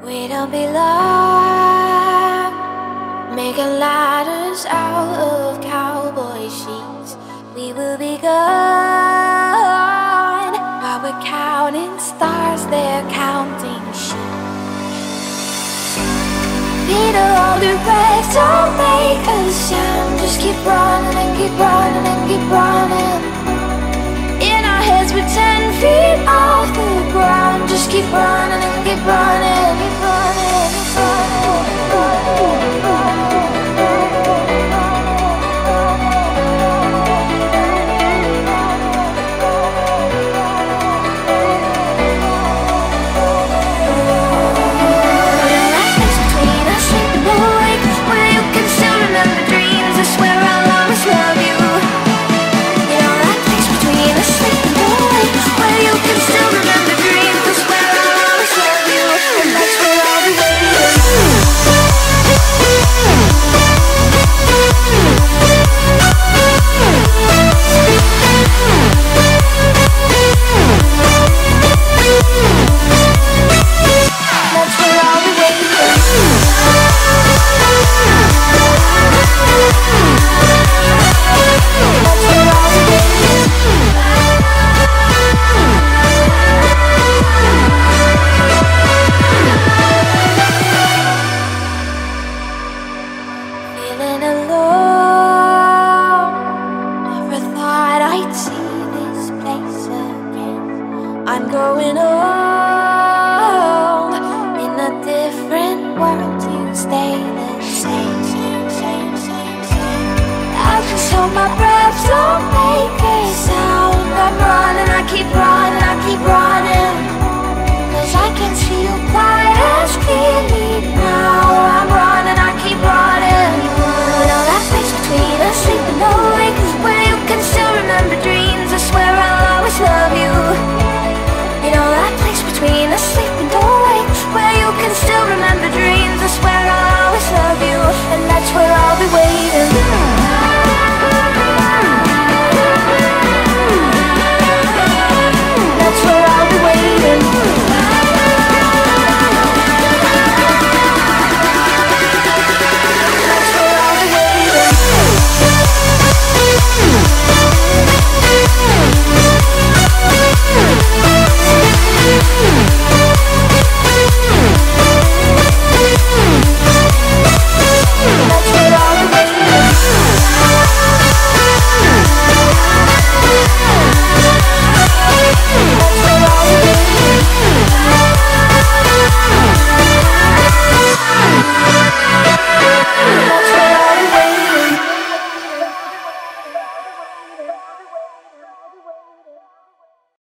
We don't belong, making ladders out of cowboy sheets. We will be gone while we're counting stars, they're counting sheep. Peter, all the wreck, don't make a sound. Just keep running and keep running and keep running. In our heads we're 10 feet off the ground. Just keep running and keep running.